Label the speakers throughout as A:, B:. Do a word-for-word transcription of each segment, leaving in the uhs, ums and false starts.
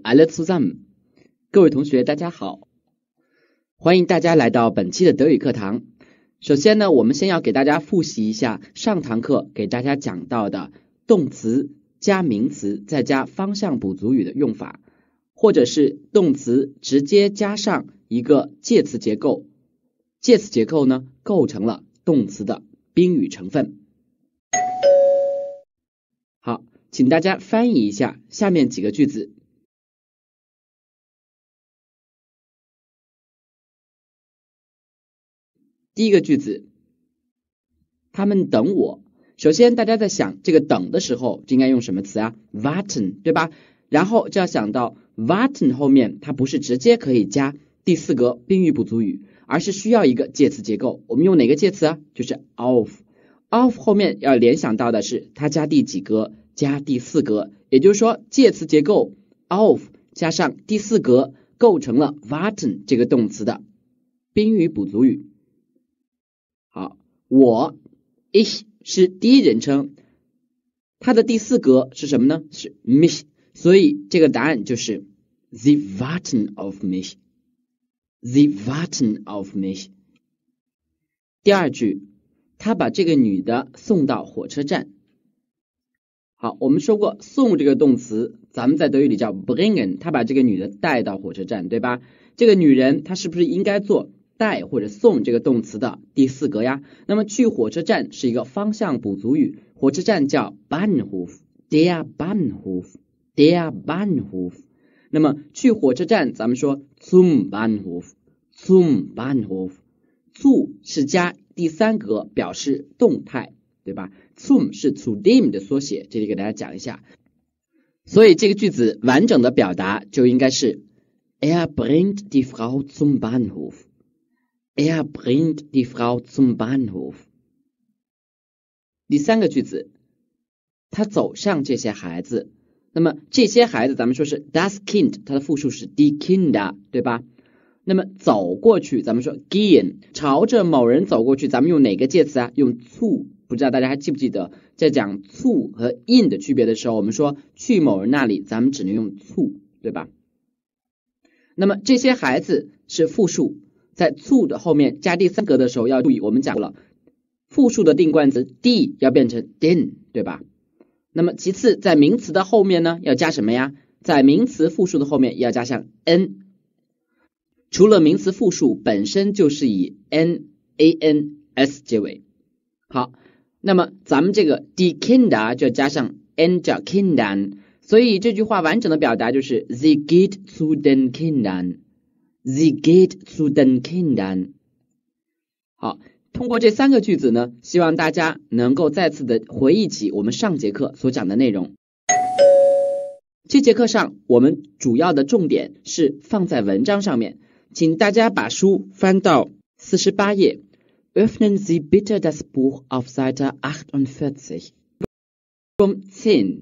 A: alle zusammen。各位同学大家好，欢迎大家来到本期的德语课堂。首先呢，我们先要给大家复习一下上堂课给大家讲到的动词加名词再加方向补足语的用法，或者是动词直接加上一个介词结构，介词结构呢构成了动词的宾语成分。好，请大家翻译一下下面几个句子。第一个句子，他们等我。首先大家在想这个等的时候就应该用什么词啊？ warten 对吧？然后就要想到 warten 后面它不是直接可以加第四格宾语补足语，而是需要一个介词结构。我们用哪个介词啊？就是 auf。 auf 后面要联想到的是它加第几格？加第四格，也就是说介词结构 auf 加上第四格构成了 warten 这个动词的宾语补足语。好，我 ich 是第一人称，它的第四格是什么呢？是 mich， 所以这个答案就是 Sie warten auf mich。 Sie warten auf mich。 第二句，他把这个女的送到火车站。好，我们说过送这个动词咱们在德语里叫 bringen， 他把这个女的带到火车站，对吧？这个女人她是不是应该做带或者送这个动词的第四格呀？那么去火车站是一个方向补足语，火车站叫 Bahnhof， der Bahnhof， der Bahnhof。 那么去火车站咱们说 zum Bahnhof， zum Bahnhof， zu 是加第三格表示动态，对吧？ zum 是 zu dem 的缩写，这里给大家讲一下。所以这个句子完整的表达就应该是 Er bringt die Frau zum Bahnhof。Er bringt die Frau zum Bahnhof。 第三个句子，他走上这些孩子。那么这些孩子咱们说是 das Kind， 它的复数是 die Kinder， 对吧？那么走过去咱们说 gehen， 朝着某人走过去咱们用哪个介词啊？用 zu。 不知道大家还记不记得在讲 zu 和 in 的区别的时候，我们说去某人那里咱们只能用 zu， 对吧？那么这些孩子是复数，在 zu 的后面加第三格的时候要注意，我们讲了复数的定冠词 die 要变成 den， 对吧？那么其次在名词的后面呢要加什么呀？在名词复数的后面要加上 n。 除了名词复数本身就是以 n a n s 结尾。好，那么咱们这个 die Kinder 就加上 n 叫 Kindern， 所以这句话完整的表达就是 Sie geht zu den Kindern。 Sie geht zu den Kindern。 好，通过这三个句子呢，希望大家能够再次的回忆起我们上节课所讲的内容。这节课上我们主要的重点是放在文章上面，请大家把书翻到四十八页。Öffnen Sie bitte das Buch auf Seite achtundvierzig. Übung zehn。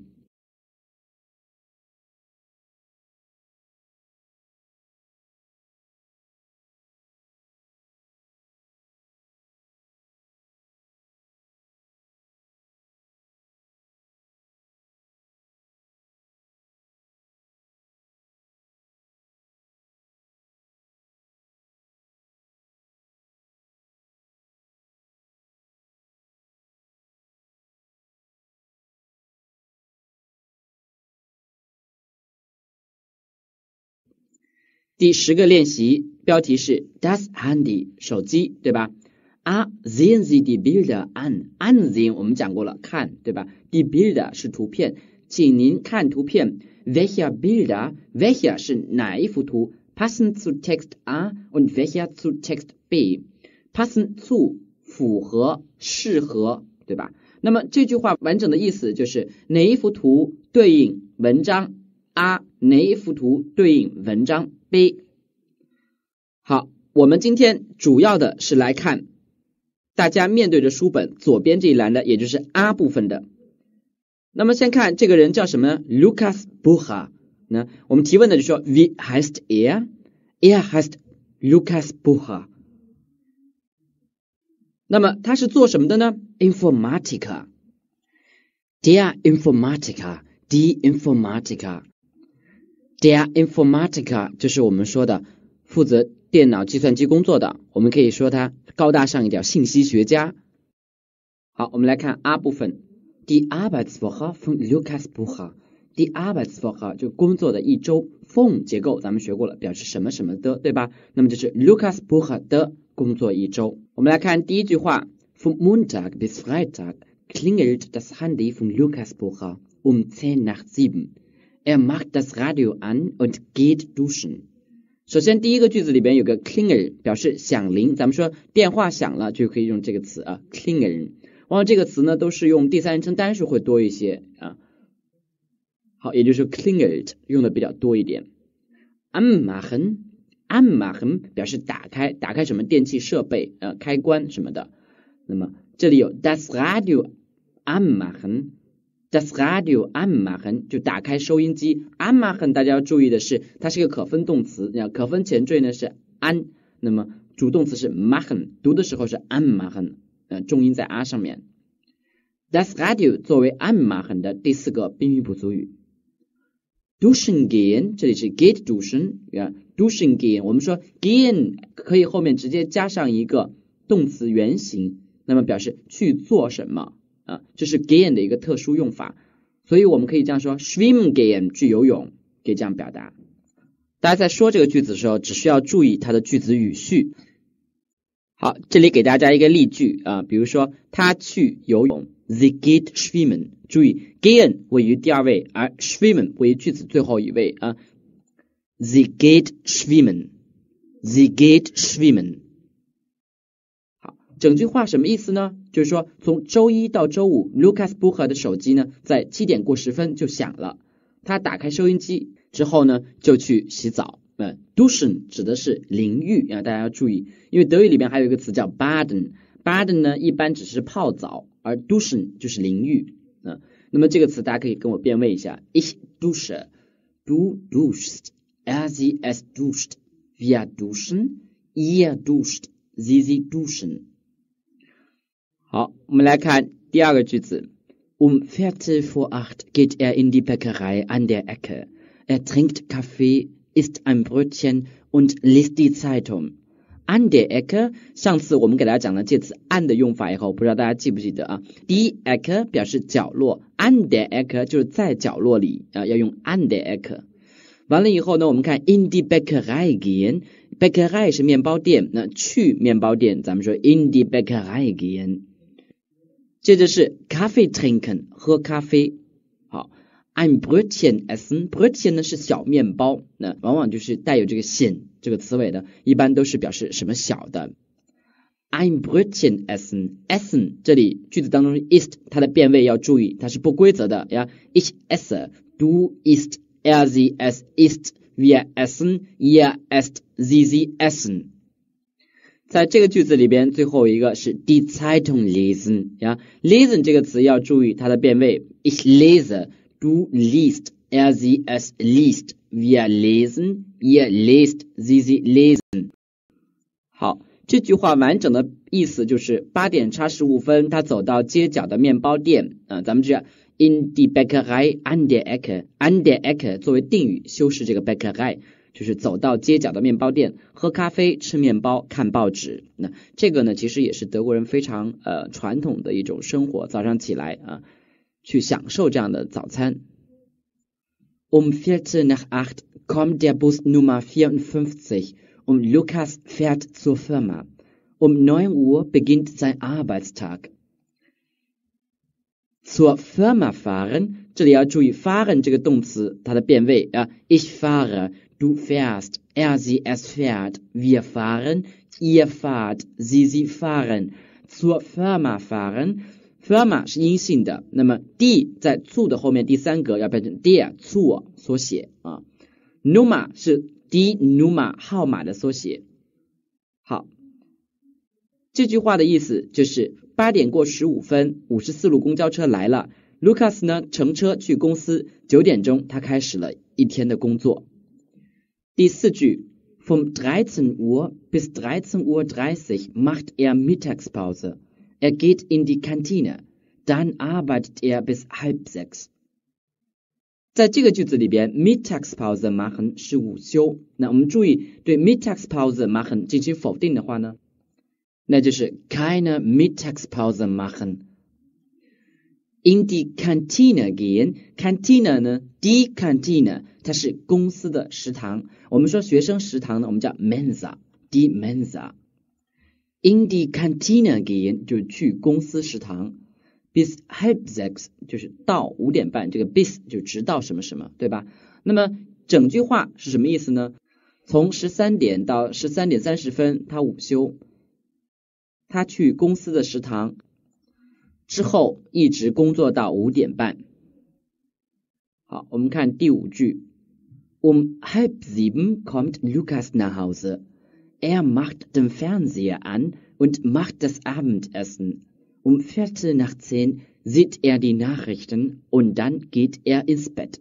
A: 第十个练习标题是 Das Handy 手机，对吧？ A sehen Sie die Bilder an。 ansehen 我们讲过了，看，对吧？ Die Bilder 是图片，请您看图片。 Welcher Bilder， welcher 是哪一幅图？ Passen zu Text A und welcher zu Text B。 Passen zu 符合适合，对吧？那么这句话完整的意思就是哪一幅图对应文章 A， 哪一幅图对应文章B。 好，我们今天主要的是来看大家面对着书本左边这一栏的，也就是 A 部分的。那么先看这个人叫什么呢？ Lukas Bucher。 那我们提问的就说 Wie heißt er？ Er heißt Lukas Bucher。 那么他是做什么的呢？ Informatiker。 Der Informatiker， die Informatiker。 Der Informatiker 就是我们说的负责电脑计算机工作的，我们可以说他高大上一点，信息学家。好，我们来看 A 部分。Die Arbeitswoche von Lukas Bucher。Die Arbeitswoche 就工作的一周 von 结构咱们学过了，表示什么什么的，对吧？那么就是 Lukas Bucher 的工作一周。我们来看第一句话 Vom Montag bis Freitag klingelt das Handy von Lukas Bucher um zehn nach sieben。Er macht das Radio an und geht duschen。首先第一个句子里边有个 klingel 表示响铃，咱们说电话响了就可以用这个词啊 klingel。往往这个词呢都是用第三人称单数会多一些啊。好，也就是 klingelt 用的比较多一点。anmachen anmachen 表示打开，打开什么电器设备呃开关什么的。那么这里有 das Radio anmachen das Radio anmachen 就打开收音机。 anmachen 大家要注意的是它是个可分动词，可分前缀呢是 an， 那么主动词是 machen， 读的时候是 anmachen， 呃重音在 a 上面。 das Radio 作为 anmachen 的第四个宾语补足语。 duschen gehen 这里是 get duschen， duschen gehen 我们说 gehen 可以后面直接加上一个动词原形，那么表示去做什么啊，这是 gehen 的一个特殊用法，所以我们可以这样说 schwimmen gehen 去游泳，可以这样表达。大家在说这个句子的时候只需要注意它的句子语序。好，这里给大家一个例句啊，比如说他去游泳 sie geht schwimmen， 注意 gehen 位于第二位，而 schwimmen 位于句子最后一位啊。sie geht schwimmen sie geht schwimmen。整句话什么意思呢？就是说从周一到周五 Lukas Bucher 的手机呢在七点过十分就响了，他打开收音机之后呢就去洗澡。呃 duschen 指的是淋浴啊，大家要注意，因为德语里边还有一个词叫 baden baden 呢一般只是泡澡，而 duschen 就是淋浴啊。那么这个词大家可以跟我变位一下， ich dusche du duschst er sie es duscht wir duschen ihr duscht sie sie duschen。好，我们来看第二个句子。Um Viertel vor acht geht er in die Bäckerei an der Ecke. Er trinkt Kaffee, isst ein Brötchen und liest die Zeitung. An der Ecke 上次我们给大家讲了介词 an 的用法以后，不知道大家记不记得啊？ Die Ecke 表示角落， an der Ecke 就是在角落里啊，要用 an der Ecke。完了以后呢，我们看 in die Bäckerei gehen， Bäckerei 是面包店，那去面包店咱们说 in die Bäckerei gehen。接着是 Kaffee trinken 喝咖啡。好 ein Brötchen essen， Brötchen 呢是小面包，那往往就是带有这个显这个词尾的，一般都是表示什么小的。ein Brötchen essen essen 这里句子当中 ist 它的变位要注意，它是不规则的呀。Ich esse du isst er sie es isst wir essen ihr esst sie sie essen。在这个句子里边最后一个是 die Zeitung lesen 呀 lesen 这个词要注意它的变位， ich lese du liest er sie es liest wir lesen ihr lest sie sie lesen。 好，这句话完整的意思就是八点差十五分他走到街角的面包店啊，咱们这样 in die Bäckerei an der Ecke an der Ecke 作为定语修饰这个 Bäckerei，就是走到街角的面包店，喝咖啡，吃面包，看报纸。那这个呢，其实也是德国人非常呃传统的一种生活，早上起来啊，去享受这样的早餐。Um Viertel nach acht kommt der Bus Nummer vierundfünfzig und Lukas fährt zur Firma. Um neun Uhr beginnt sein Arbeitstag. Zur Firma fahren， 这里要注意 fahren 这个动词它的变位啊 ，ich fahre。Du fährst, er sie es fährt, wir fahren, ihr fahrt, sie sie fahren. Zur Firma fahren, Firma 是阴性的，那么 die 在 zu 的后面第三格要变成 der zur 缩写啊。Nummer 是 die Nummer 号码的缩写。好，这句话的意思就是八点过十五分，五十四路公交车来了。Lukas 呢乘车去公司，九点钟他开始了一天的工作。第四句 Vom dreizehn Uhr bis dreizehn Uhr dreißig macht er Mittagspause. Er geht in die Kantine. Dann arbeitet er bis halb sechs. 在这个句子里边 Mittagspause machen 是午休，那我们注意对 Mittagspause machen 进行否定的话呢，那就是 keine Mittagspause machen。 In die Kantine gehen， Kantine 呢 die Kantine 它是公司的食堂，我们说学生食堂呢我们叫 Mensa， die Mensa。 In die Kantine gehen 就是去公司食堂， bis halb sechs 就是到五点半，这个 bis 就直到什么什么，对吧？那么整句话是什么意思呢？从十三点到十三点三十分他午休，他去公司的食堂之后一直工作到五点半。好，我们看第五句 Um halb sieben kommt Lukas nach Hause. Er macht den Fernseher an und macht das Abendessen. Um Viertel nach zehn sieht er die Nachrichten und dann geht er ins Bett.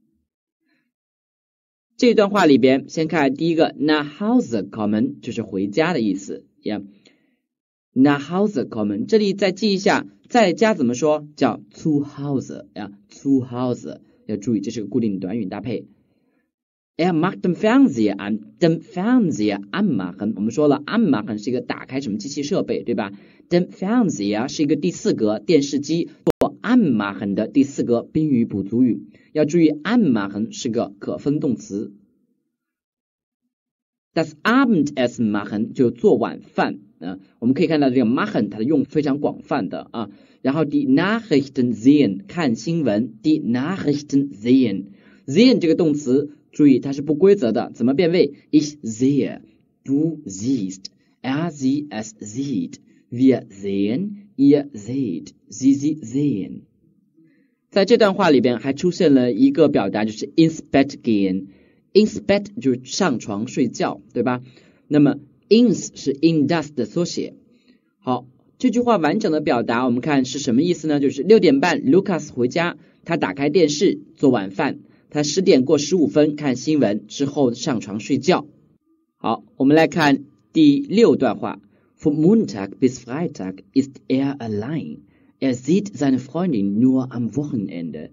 A: 这段话里边先看第一个 nach Hause kommen 就是回家的意思呀。nach Hause kommen 这里再记一下在家怎么说，叫 zu Hause 呀 zu Hause 要注意这是个固定短语搭配。Er macht den Fernseher an, den Fernseher anmachen 我们说了 anmachen 是一个打开什么机器设备，对吧？ den Fernseher 是一个第四格电视机，做 anmachen 的第四格宾语补足语，要注意 anmachen 是个可分动词。Das Abendessen machen 就做晚饭、呃、我们可以看到这个 machen 它的用非常广泛的啊。然后 die Nachrichten sehen 看新闻， die Nachrichten sehen sehen 这个动词注意它是不规则的，怎么变位？ Ich sehe, du siehst, er sie es sieht, wir sehen, ihr seht, sie sie sehen。 在这段话里边还出现了一个表达，就是 ins Bett gehen。 ins Bett 就是上床睡觉，对吧？那么 ins 是 in das 的缩写。好，这句话完整的表达我们看是什么意思呢？就是六点半 Lukas 回家，他打开电视做晚饭，他十点过十五分看新闻之后上床睡觉。好，我们来看第六段话 Vom Montag bis Freitag ist er allein. Er sieht seine Freundin nur am Wochenende.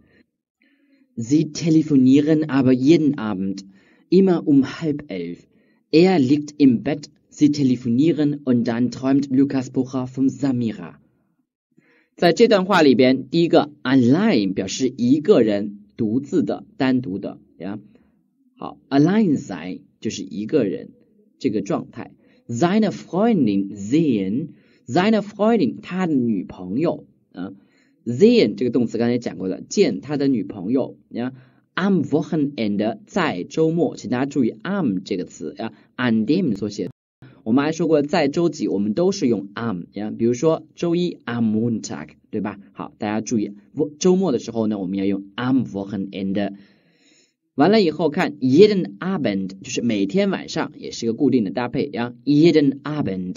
A: Sie telefonieren aber jeden Abend, immer um halb elf. Er liegt im Bett, sie telefonieren und dann träumt Lukas Bucher von Samira. 在这段话里边，第一个 allein 表示一个人独自的单独的呀。好 allein sein 就是一个人这个状态。Seine Freundin sehen seine Freundin 他的女朋友啊 sehen 这个动词刚才讲过的，见他的女朋友呀。Am Wochenende 在周末，请大家注意 am 这个词呀 an dem 缩写。我们还说过在周几我们都是用 am 呀，比如说周一 am Montag 对吧？好，大家注意周末的时候呢我们要用 am Wochenende。 完了以后看 jeden Abend 就是每天晚上，也是一个固定的搭配呀 jeden Abend。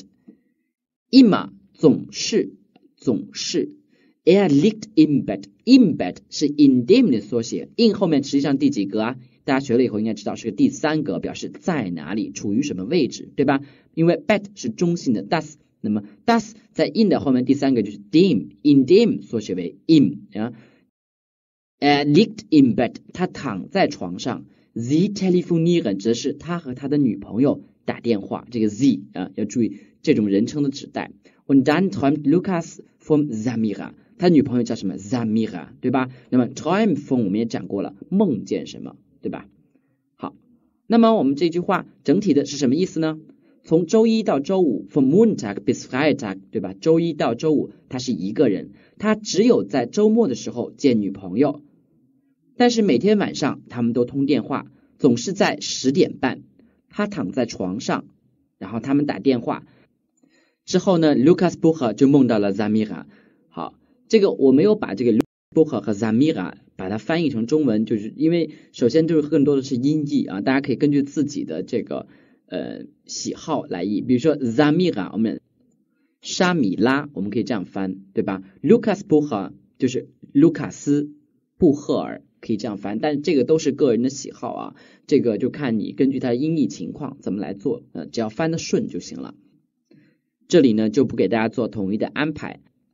A: immer 总是总是 Er liegt im Bett im Bett 是 in dem 的缩写， in 后面实际上第几格啊？大家学了以后应该知道是个第三格，表示在哪里，处于什么位置，对吧？因为 bed 是中性的 das， 那么 das 在 in 的后面第三个就是 dem in dem 缩写为 in 啊。Er liegt im Bett 他躺在床上， Sie telefonieren 指的是他和他的女朋友打电话，这个 sie 啊要注意这种人称的指代。Und dann träumt Lukas von Samira， 他女朋友叫什么 Samira 对吧？那么 träum von 我们也讲过了，梦见什么对吧？好，那么我们这句话整体的是什么意思呢？从周一到周五 from Montag bis Freitag 对吧？周一到周五他是一个人，他只有在周末的时候见女朋友，但是每天晚上他们都通电话，总是在十点半他躺在床上，然后他们打电话之后呢 Lukas Bucher 就梦到了 Samira。 好，这个我没有把这个 Bucher 和 Samira 把它翻译成中文，就是因为首先就是更多的是音译啊，大家可以根据自己的这个呃喜好来译，比如说 Samira 我们沙米拉我们可以这样翻对吧？ Lukas Bucher 就是卢卡斯布赫尔可以这样翻，但这个都是个人的喜好啊，这个就看你根据它的音译情况怎么来做，呃，只要翻得顺就行了。这里呢就不给大家做统一的安排。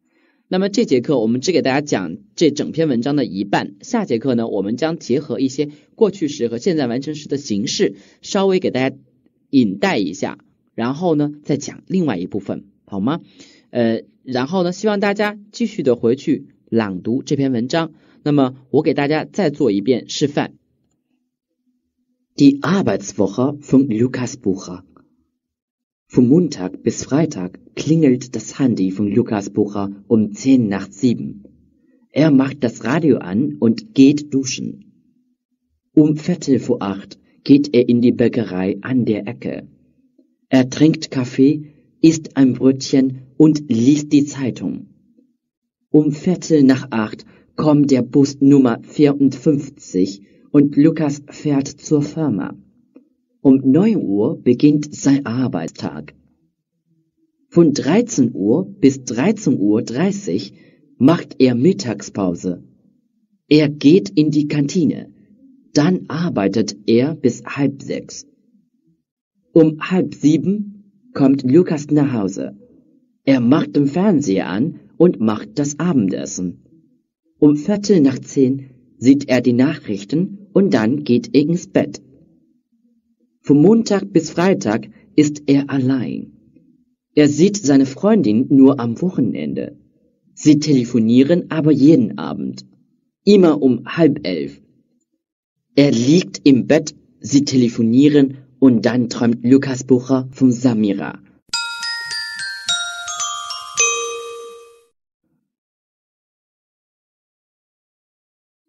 A: 那么这节课我们只给大家讲这整篇文章的一半，下节课呢，我们将结合一些过去时和现在完成时的形式，稍微给大家引带一下，然后呢再讲另外一部分，好吗？呃，然后呢，希望大家继续的回去朗读这篇文章。那么我给大家再做一遍示范。
B: Die Arbeitswoche von Lukas Bucher. Vom Montag bis Freitag klingelt das Handy von Lukas Bucher um zehn nach sieben. Er macht das Radio an und geht duschen. Um Viertel vor acht geht er in die Bäckerei an der Ecke. Er trinkt Kaffee, isst ein Brötchen und liest die Zeitung. Um Viertel nach acht kommt der Bus Nummer vierundfünfzig und Lukas fährt zur Firma. Um neun Uhr beginnt sein Arbeitstag. Von dreizehn Uhr bis dreizehn Uhr dreißig macht er Mittagspause. Er geht in die Kantine. Dann arbeitet er bis halb sechs. Um halb sieben kommt Lukas nach Hause. Er macht den Fernseher an und macht das Abendessen. Um Viertel nach zehn sieht er die Nachrichten und dann geht er ins Bett. Vom Montag bis Freitag ist er allein. Er sieht seine Freundin nur am Wochenende. Sie telefonieren aber jeden Abend. Immer um halb elf. Er liegt im Bett, sie telefonieren und dann träumt Lukas Bucher von Samira.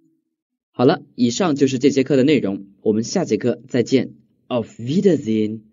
A: 好了，以上就是这节课的内容，我们下节课再见。Auf Wiedersehen。